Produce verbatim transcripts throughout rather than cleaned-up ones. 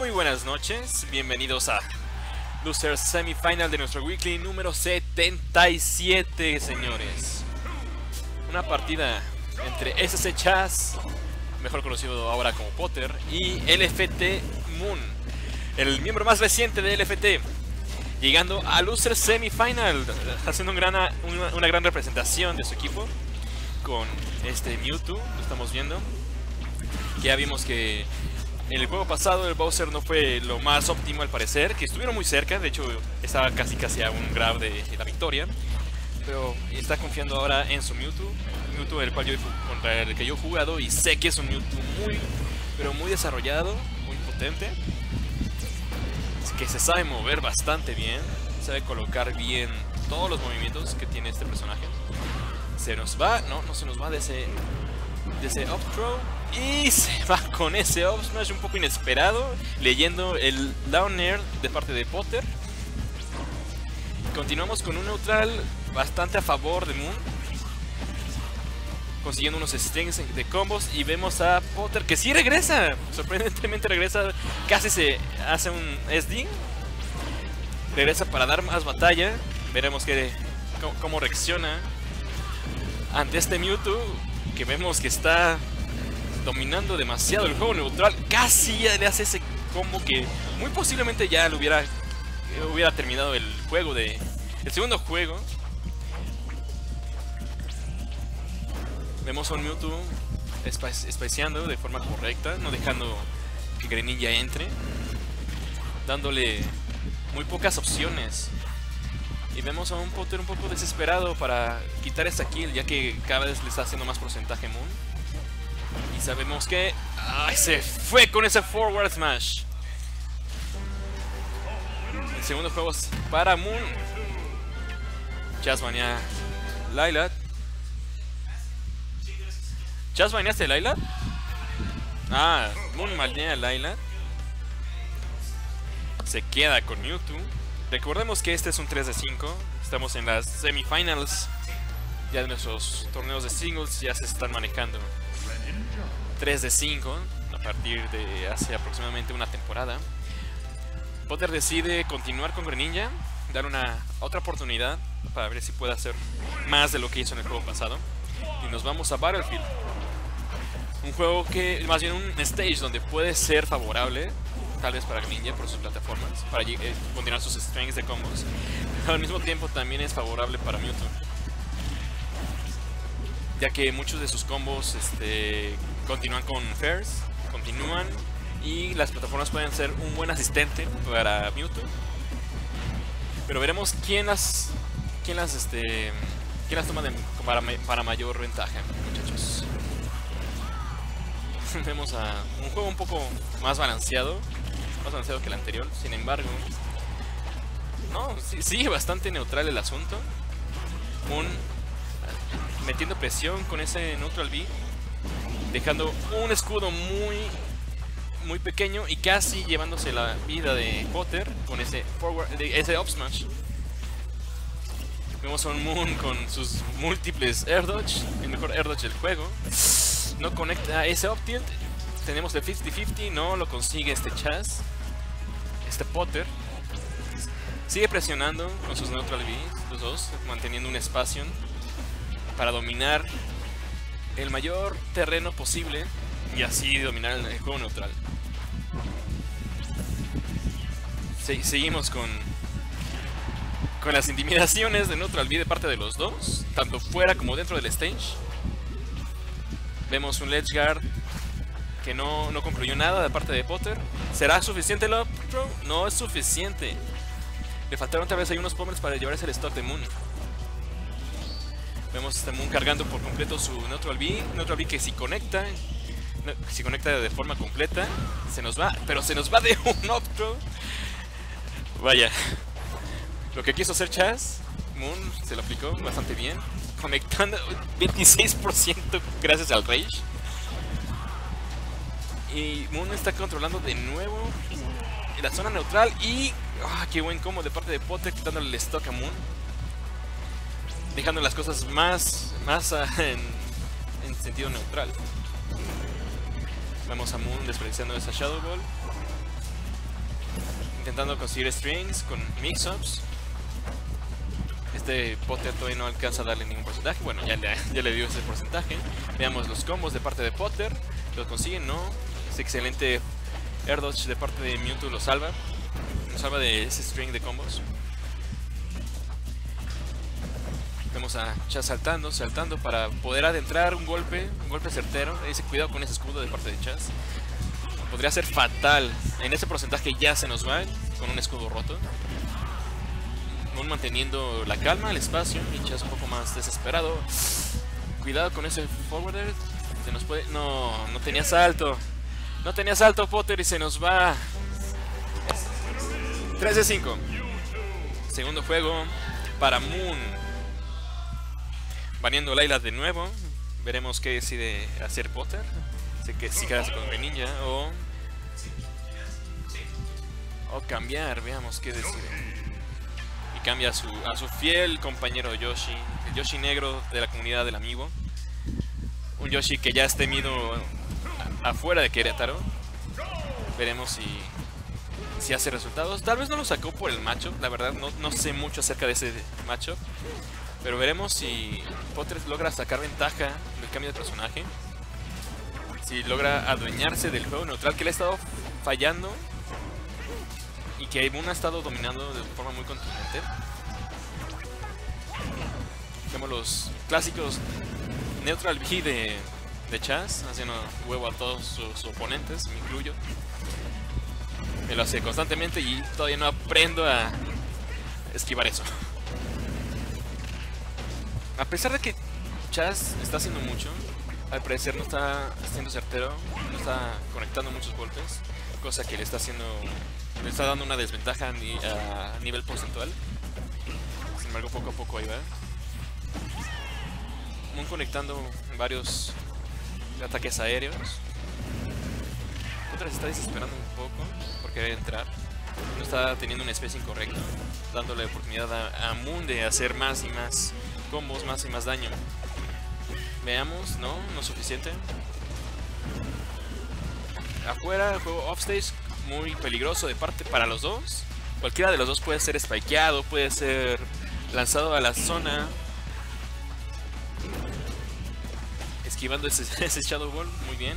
Muy buenas noches, bienvenidos a Losers Semifinal de nuestro Weekly número setenta y siete, señores. Una partida entre S C Chaz, mejor conocido ahora como Potter, y L F T Moon, el miembro más reciente de L F T, llegando a Losers Semifinal, haciendo un gran, una, una gran representación de su equipo con este Mewtwo. Lo estamos viendo. Ya vimos que en el juego pasado el Bowser no fue lo más óptimo al parecer, que estuvieron muy cerca, de hecho estaba casi casi a un grab de la victoria, pero está confiando ahora en su Mewtwo, Mewtwo el cual yo, contra el que yo he jugado, y sé que es un Mewtwo muy, pero muy desarrollado, muy potente, que se sabe mover bastante bien, sabe colocar bien todos los movimientos que tiene este personaje. Se nos va, no, no se nos va de ese, de ese up throw. Y se va con ese up smash un poco inesperado, leyendo el down air de parte de Potter. Continuamos con un neutral bastante a favor de Moon, consiguiendo unos strings de combos, y vemos a Potter que sí regresa, sorprendentemente regresa, casi se hace un S D, regresa para dar más batalla. Veremos que, cómo, cómo reacciona ante este Mewtwo, que vemos que está dominando demasiado el juego neutral. Casi ya le hace ese combo que muy posiblemente ya lo hubiera hubiera terminado el juego de el segundo juego. Vemos a un Mewtwo espaciando de forma correcta, no dejando que Greninja entre, dándole muy pocas opciones. Y vemos a un Potter un poco desesperado para quitar esta kill, ya que cada vez le está haciendo más porcentaje Moon. Y sabemos que... ¡ay! Se fue con ese forward smash. El segundo juego es para Moon. Chaz banea Lylat. ¿Chaz baneaste Lylat? Ah, Moon banea Lylat. Se queda con Mewtwo. Recordemos que este es un tres de cinco. Estamos en las semifinals. Ya de nuestros torneos de singles ya se están manejando tres de cinco a partir de hace aproximadamente una temporada. Potter decide continuar con Greninja, dar una otra oportunidad para ver si puede hacer más de lo que hizo en el juego pasado. Y nos vamos a Battlefield, un juego que, más bien un stage donde puede ser favorable tal vez para Greninja por sus plataformas, para eh, continuar sus strings de combos, pero al mismo tiempo también es favorable para Mewtwo, ya que muchos de sus combos este, continúan con fairs, continúan, y las plataformas pueden ser un buen asistente para Mewtwo. Pero veremos quién las quién las este quién las toma de, para, para mayor ventaja, muchachos. Vemos a un juego un poco más balanceado, más balanceado que el anterior. Sin embargo, no, sí, sigue bastante neutral el asunto. Un metiendo presión con ese neutral B, dejando un escudo muy muy pequeño y casi llevándose la vida de Potter con ese forward, de ese up smash. Vemos a un Moon con sus múltiples air dodge, el mejor air dodge del juego. No conecta ese up tilt. Tenemos el cincuenta cincuenta, no lo consigue este Chaz. Este Potter sigue presionando con sus neutral Bs, los dos, manteniendo un espacio para dominar el mayor terreno posible y así dominar el juego neutral. Se seguimos con con las intimidaciones de neutral B de parte de los dos, tanto fuera como dentro del stage. Vemos un ledge guard que no, no concluyó nada de parte de Potter. ¿Será suficiente el up throw? No es suficiente. Le faltaron tal vez ahí unos pommels para llevarse el stock de Moon. Vemos a este Moon cargando por completo su neutral B. Neutral B que si conecta, si conecta de forma completa, se nos va, pero se nos va de un up throw. Vaya, lo que quiso hacer Chaz, Moon se lo aplicó bastante bien, conectando veintiséis por ciento gracias al rage. Y Moon está controlando de nuevo la zona neutral y... ¡ah, qué buen combo de parte de Potter, quitándole el stock a Moon! Dejando las cosas más, más uh, en, en sentido neutral. Vemos a Moon desperdiciando esa Shadow Ball. intentando conseguir strings con mix-ups. Este Potter todavía no alcanza a darle ningún porcentaje. Bueno, ya le, ya le dio ese porcentaje. Veamos los combos de parte de Potter. ¿Lo consiguen? No. Es excelente air dodge de parte de Mewtwo, lo salva. Lo salva de ese string de combos. Vemos a Chaz saltando, saltando para poder adentrar un golpe, un golpe certero. Dice cuidado con ese escudo de parte de Chaz. Podría ser fatal. En ese porcentaje ya se nos va con un escudo roto. Aún manteniendo la calma, el espacio. Y Chaz un poco más desesperado. Cuidado con ese forwarder. Se nos puede... No, no tenía salto. No tenía salto Potter y se nos va. tres de cinco. Segundo juego para Moon. Baneando Layla de nuevo. Veremos qué decide hacer Potter. Sé que si quedarse con Greninja o... O cambiar, veamos qué decide. Y cambia a su, a su fiel compañero Yoshi. El Yoshi negro de la comunidad del amigo. Un Yoshi que ya es temido afuera de Querétaro. Veremos si... Si hace resultados. Tal vez no lo sacó por el matchup. La verdad no, no sé mucho acerca de ese matchup. Pero veremos si Potter logra sacar ventaja del cambio de personaje. Si logra adueñarse del juego neutral que le ha estado fallando. Y que Moon ha estado dominando de forma muy contundente. Vemos los clásicos Neutral B de, de Chaz. Haciendo huevo a todos sus oponentes, me incluyo. Me lo hace constantemente y todavía no aprendo a esquivar eso. A pesar de que Chaz está haciendo mucho, al parecer no está siendo certero, no está conectando muchos golpes, cosa que le está haciendo, le está dando una desventaja a nivel porcentual. Sin embargo, poco a poco ahí va. Moon conectando varios ataques aéreos. Otra se está desesperando un poco por querer entrar. No está teniendo una spacing correcta, dándole oportunidad a, a Moon de hacer más y más combos, más y más daño. Veamos, no, no es suficiente. Afuera, el juego offstage, muy peligroso de parte para los dos. Cualquiera de los dos puede ser spikeado, puede ser lanzado a la zona. Esquivando ese, ese Shadow Ball, muy bien.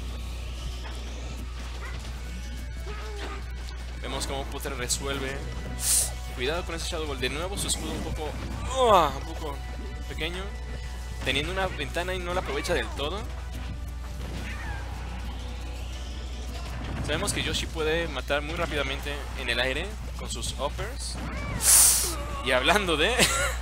Vemos cómo Potter resuelve. Cuidado con ese Shadow Ball. De nuevo su escudo un poco... Oh, un poco pequeño. Teniendo una ventana y no la aprovecha del todo. Sabemos que Yoshi puede matar muy rápidamente en el aire con sus uppers. Y hablando de...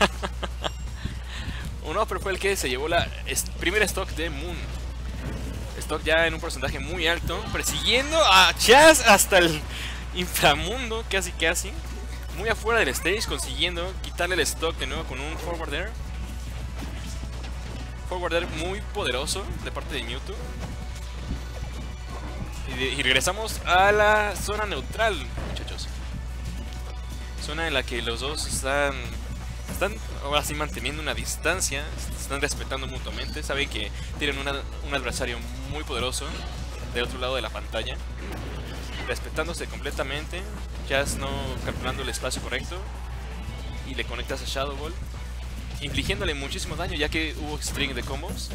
un upper fue el que se llevó la primera stock de Moon. Stock ya en un porcentaje muy alto. Persiguiendo a Chaz hasta el inframundo, casi casi. Muy afuera del stage, consiguiendo quitarle el stock de nuevo con un forward air. Forward air muy poderoso de parte de Mewtwo. Y, de, y regresamos a la zona neutral, muchachos. Zona en la que los dos están, están ahora sí manteniendo una distancia. Se están respetando mutuamente. Saben que tienen una, un adversario muy poderoso del otro lado de la pantalla. Respetándose completamente. Chaz no calculando el espacio correcto. Y le conectas a Shadow Ball, infligiéndole muchísimo daño ya que hubo string de combos.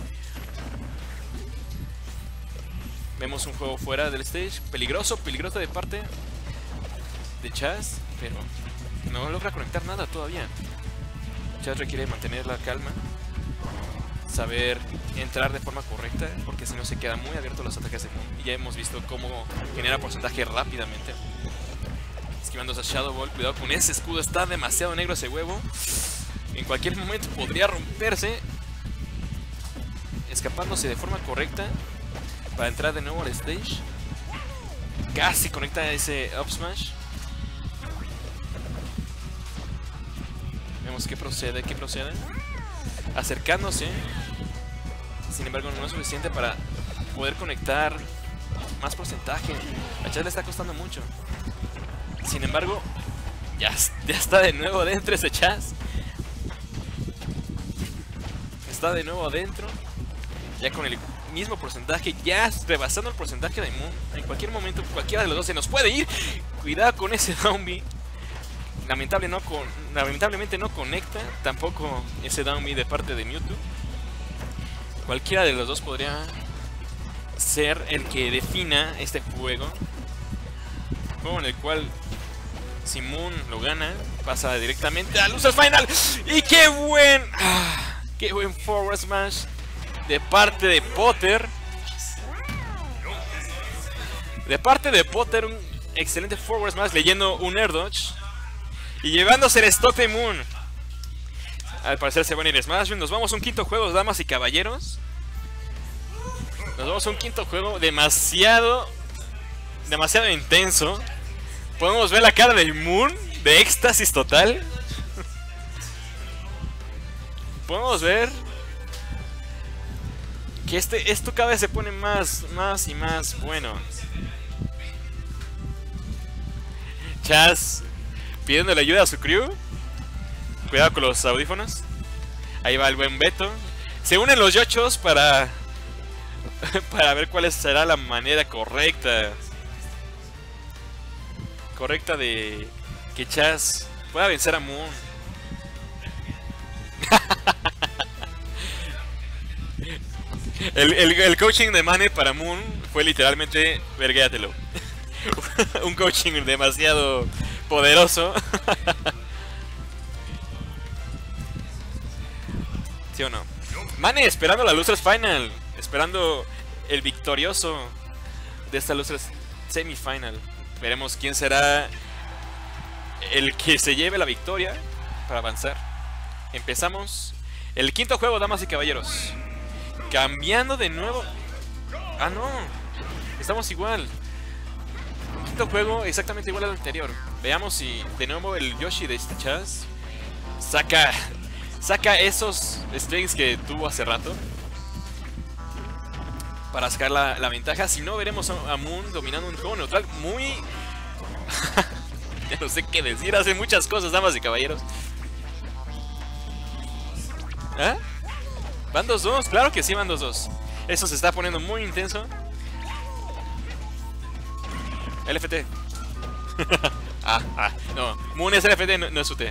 Vemos un juego fuera del stage. Peligroso, peligroso de parte de Chaz, pero no logra conectar nada todavía. Chaz requiere mantener la calma, saber entrar de forma correcta, porque si no se quedan muy abiertos los ataques de Moon. Y ya hemos visto cómo genera porcentaje rápidamente. Esquivándose a Shadow Ball. Cuidado con ese escudo, está demasiado negro ese huevo. En cualquier momento podría romperse. Escapándose de forma correcta para entrar de nuevo al stage. Casi conecta ese up smash. Vemos que procede, que procede. Acercándose. Sin embargo no es suficiente para poder conectar más porcentaje. A Chaz le está costando mucho. Sin embargo, ya, ya está de nuevo adentro ese Chaz. Está de nuevo adentro. Ya con el mismo porcentaje, ya rebasando el porcentaje de Moon. En cualquier momento, cualquiera de los dos se nos puede ir. Cuidado con ese down B. Lamentable no con, lamentablemente no conecta. Tampoco ese down B de parte de Mewtwo. Cualquiera de los dos podría ser el que defina este juego. Juego en el cual, si Moon lo gana, pasa directamente a Losers Final. Y qué buen, ah, qué buen forward smash de parte de Potter. De parte de Potter, un excelente forward smash leyendo un air dodge y llevándose el stock de Moon. Al parecer se van a ir Smash. Nos vamos a un quinto juego, damas y caballeros. Nos vamos a un quinto juego demasiado, demasiado intenso. Podemos ver la cara de Moon de éxtasis total. Podemos ver que este, esto cada vez se pone más, más y más bueno. Chaz pidiéndole ayuda a su crew. Cuidado con los audífonos. Ahí va el buen Beto. Se unen los yochos para para ver cuál será la manera correcta correcta de que Chaz pueda vencer a Moon. el, el, el coaching de Mane para Moon fue literalmente verguéatelo. Un coaching demasiado poderoso. ¿Sí o no? Mane esperando la Losers Final. Esperando el victorioso de esta Losers Semifinal. Veremos quién será el que se lleve la victoria para avanzar. Empezamos el quinto juego, damas y caballeros. Cambiando de nuevo. Ah, no. Estamos igual. Quinto juego exactamente igual al anterior. Veamos si de nuevo el Yoshi de este Chaz saca, saca esos strings que tuvo hace rato para sacar la, la ventaja. Si no, veremos a, a Moon dominando un juego neutral muy... ya no sé qué decir, hace muchas cosas, damas y caballeros. ¿Ah? ¿Van dos dos? Claro que sí, van dos dos. Eso se está poniendo muy intenso. L F T. ah, ah, no. Moon es L F T, no, no es U T.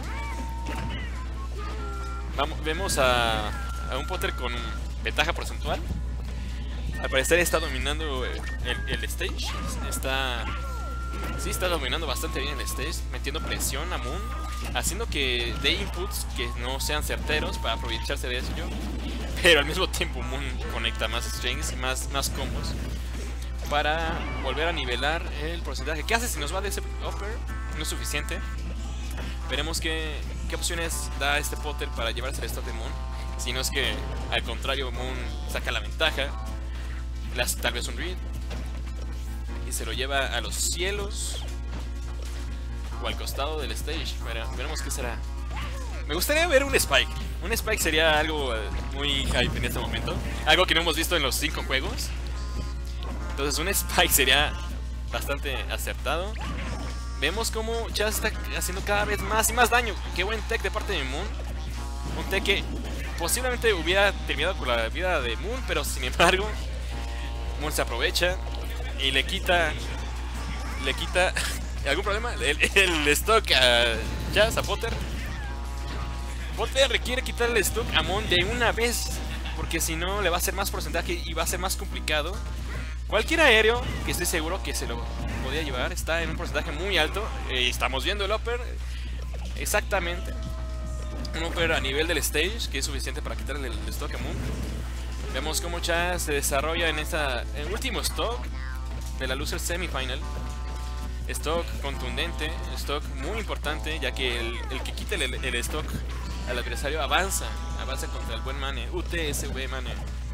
Vamos, vemos a, a un Potter con ventaja porcentual. Al parecer está dominando el, el stage. Está... Sí, está dominando bastante bien el stage, metiendo presión a Moon, haciendo que dé inputs que no sean certeros para aprovecharse de eso. Pero al mismo tiempo Moon conecta más strings, más, más combos para volver a nivelar el porcentaje. ¿Qué hace si nos va de ese upper? No es suficiente. Veremos qué, qué opciones da este Potter para llevarse el stock de Moon. Si no es que al contrario Moon saca la ventaja, le hace tal vez un read y se lo lleva a los cielos o al costado del stage. Veremos qué será. Me gustaría ver un Spike. Un Spike sería algo muy hype en este momento, algo que no hemos visto en los cinco juegos. Entonces un Spike sería bastante acertado. Vemos cómo Chaz está haciendo cada vez más y más daño. Qué buen tech de parte de Moon. Un tech que posiblemente hubiera terminado con la vida de Moon, pero sin embargo Moon se aprovecha y le quita le quita algún problema el, el stock a Chaz, a Potter. Potter requiere quitarle el stock a Moon de una vez, porque si no le va a hacer más porcentaje y va a ser más complicado. Cualquier aéreo, que estoy seguro que se lo podía llevar, está en un porcentaje muy alto. Eh, estamos viendo el upper, exactamente. Un upper a nivel del stage, que es suficiente para quitarle el stock a Moon. Vemos cómo Chaz se desarrolla en esta en el último stock de la Losers Semifinal. Stock contundente, stock muy importante, ya que el, el que quite el, el stock al adversario avanza, avanza contra el buen Mane, U T S V Mane.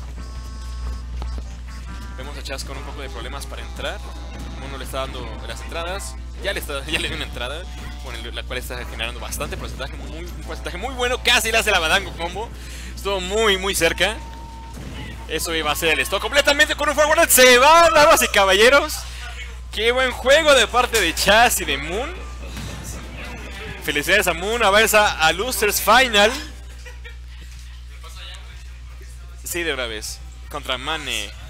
Vemos a Chaz con un poco de problemas para entrar. Mono le está dando las entradas, ya le, está, ya le dio una entrada, con el, la cual está generando bastante porcentaje, muy, un porcentaje muy bueno, casi le hace la badango combo. Estuvo muy muy cerca. Eso iba a ser el stock completamente con un forward. Se va, damas y caballeros. Qué buen juego de parte de Chaz y de Moon. Felicidades a Moon, avanza a Losers Final. Sí, de una vez. contra Mane.